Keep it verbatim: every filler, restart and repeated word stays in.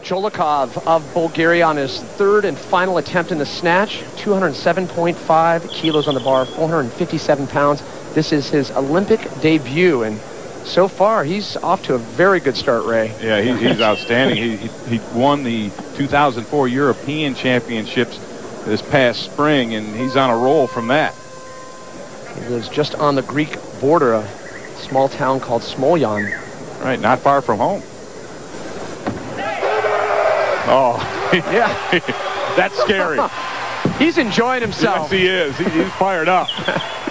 Jolikov of Bulgaria on his third and final attempt in the snatch. two hundred seven point five kilos on the bar, four hundred fifty-seven pounds. This is his Olympic debut, and so far he's off to a very good start, Ray. Yeah, he, he's outstanding. He, he, he won the two thousand four European Championships this past spring, and he's on a roll from that. He lives just on the Greek border, a small town called Smolyan. Right, not far from home. Oh, yeah. That's scary. He's enjoying himself. Yes, he is. He, he's fired up.